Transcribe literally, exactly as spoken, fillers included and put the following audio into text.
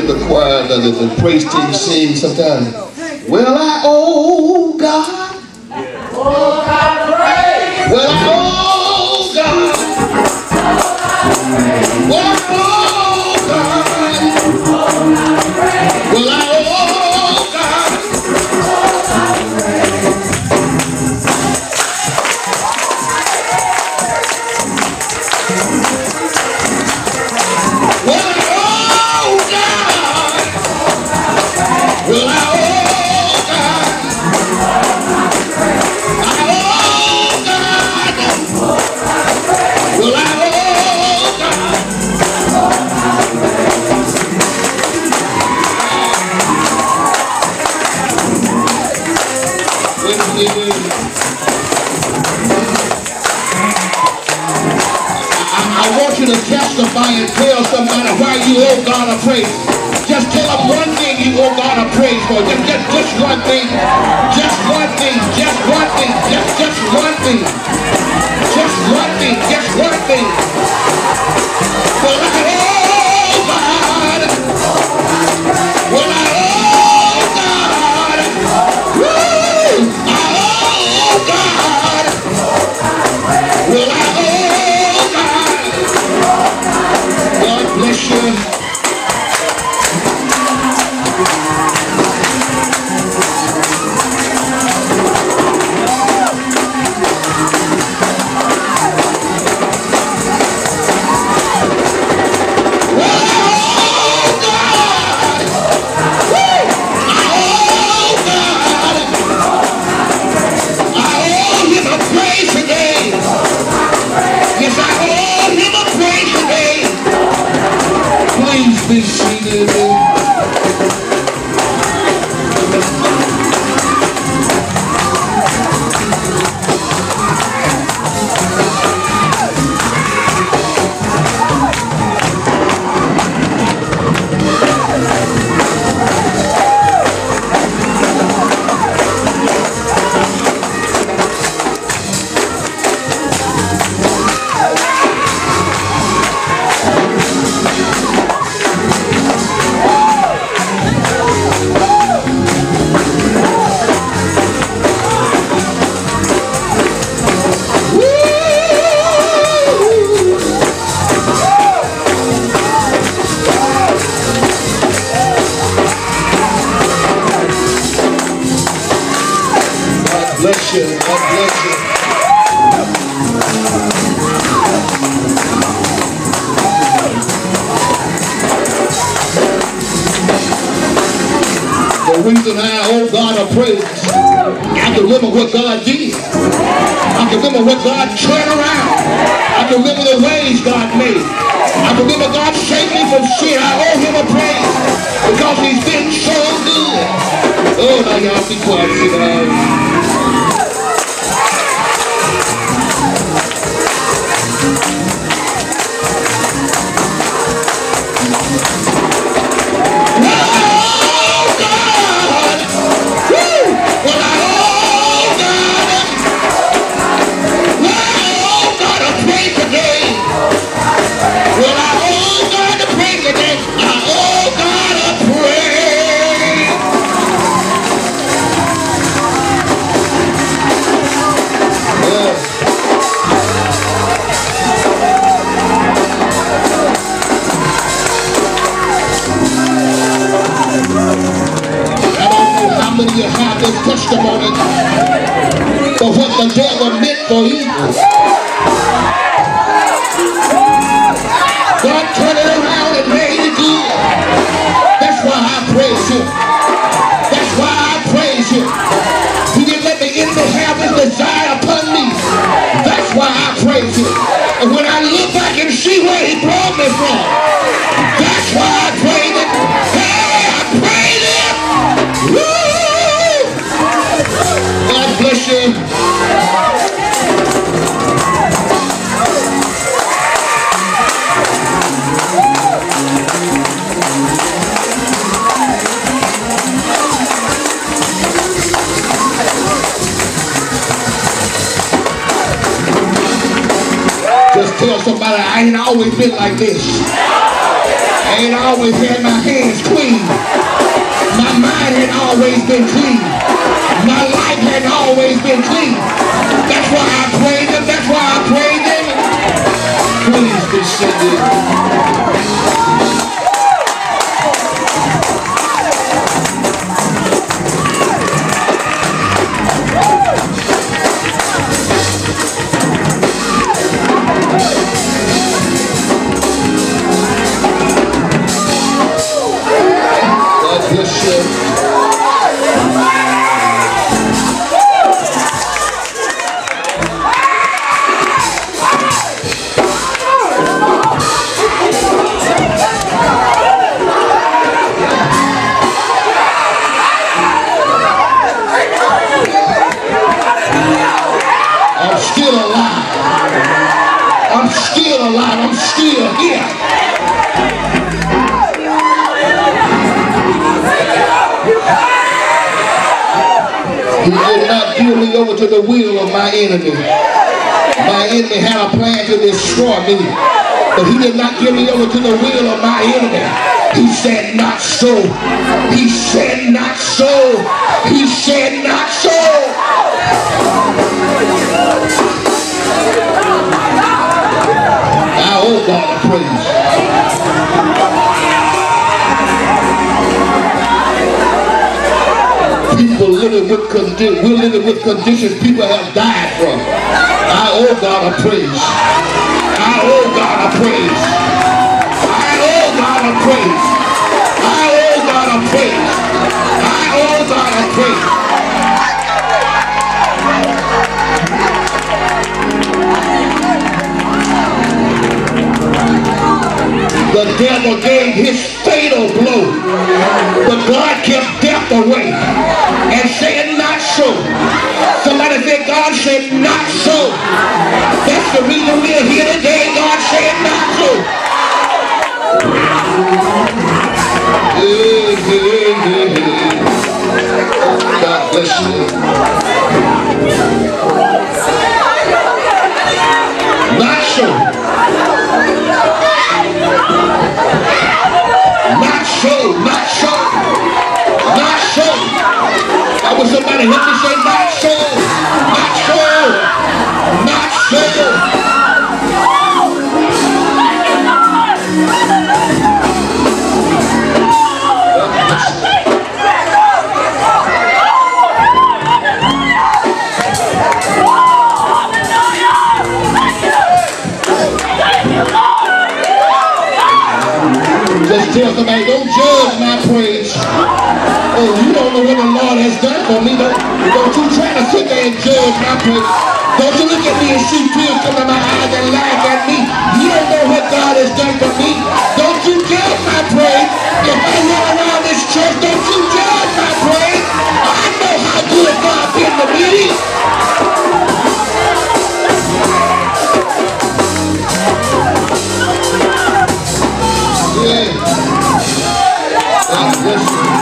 hear the choir, the, the praise team sing sometimes. Well, I owe God. Oh, God, praise. Well, I owe God. Well, I owe God. Well, I owe God. Well, I owe God. Well, I owe God. I owe God. Well, I owe God. I want you to testify and tell somebody why you owe God a praise. Just tell them one thing you owe God a praise for. Just, just, just one thing. Just one thing. Just one thing. Just, just one thing. Just one thing. Just one thing. Well, I owe God. Well, I owe God. Woo! I owe God. Well, I owe God. God bless you. Be seated. Bless you. God bless you. The reason I owe God a praise, I can remember what God did. I can remember what God turned around. I can remember the ways God made. I can remember God saved me from sin. I owe him a praise because he's been so good. Oh, now y'all be quiet, sit down. You have this testimony for what the devil meant for evil. God turned it around and made it good. That's why I praise him. That's why I praise him. He didn't let the enemy have his desire upon me. That's why I praise him. And when I look back and see where he brought me from, that's why I praise him. Hey, I praise him. Woo! God bless you. Just tell somebody I ain't always been like this. I ain't always had my hands clean. always been clean. My life has always been clean. That's why I praise him. That's why I praise him. Please be singing. I'm still here. He did not give me over to the will of my enemy. My enemy had a plan to destroy me, but he did not give me over to the will of my enemy. He said not so. He said not so. He said not so. Oh God, I praise. People living with conditions, we're living with conditions people have died from. I owe God a praise. I owe God a praise. I owe God a praise. I owe God a praise. I owe God a praise. The devil gave his fatal blow, but God kept death away and said not so. Somebody said God said not so. That's the reason we're here today. God said not so. Hey, hey, hey, hey. God bless you. Not so. Not so, not so, not so. I wish somebody help me say not so, not so, not so. Just tell somebody, don't judge my praise. Oh, you don't know what the Lord has done for me. Don't, don't you try to sit there and judge my praise. Don't you look at me and see tears come in my eyes and laugh at me. You don't know what God has done for me. Don't you judge my praise. If I run around this church, don't you judge my praise. I know how good God been to me. Yeah. God bless you.